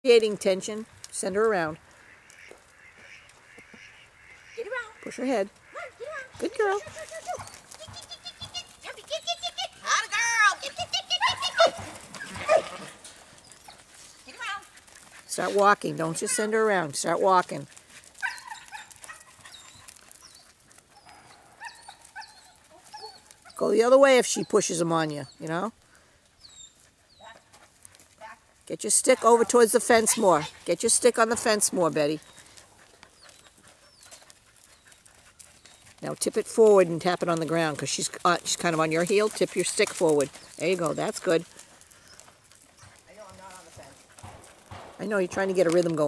Creating tension. Send her around. Get around. Push her head. Come on, get around. Good girl. Tempe, get. Hot girl. Get around. Start walking. Don't just send her around. Start walking. Go the other way if she pushes them on you, you know? Get your stick over towards the fence more. Get your stick on the fence more, Betty. Now tip it forward and tap it on the ground because she's kind of on your heel. Tip your stick forward. There you go. That's good. I know I'm not on the fence. I know you're trying to get a rhythm going.